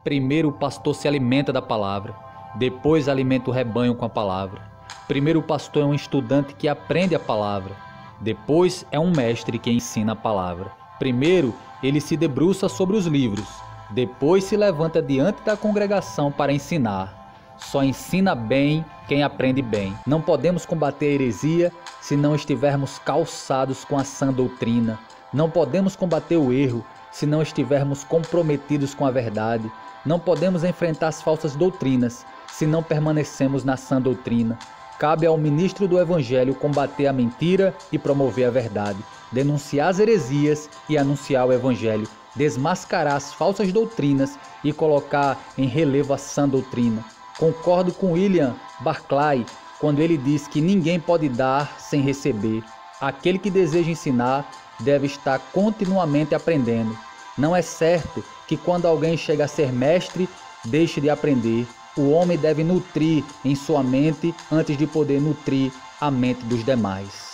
Primeiro o pastor se alimenta da palavra, depois alimenta o rebanho com a palavra. Primeiro o pastor é um estudante que aprende a palavra, depois é um mestre que ensina a palavra. Primeiro ele se debruça sobre os livros, depois se levanta diante da congregação para ensinar. Só ensina bem quem aprende bem. Não podemos combater a heresia se não estivermos calçados com a sã doutrina. Não podemos combater o erro se não estivermos comprometidos com a verdade. Não podemos enfrentar as falsas doutrinas se não permanecemos na sã doutrina. Cabe ao ministro do Evangelho combater a mentira e promover a verdade, denunciar as heresias e anunciar o Evangelho, desmascarar as falsas doutrinas e colocar em relevo a sã doutrina. Concordo com William Barclay quando ele diz que ninguém pode dar sem receber. Aquele que deseja ensinar deve estar continuamente aprendendo. Não é certo que quando alguém chega a ser mestre, deixe de aprender. O homem deve nutrir em sua mente antes de poder nutrir a mente dos demais.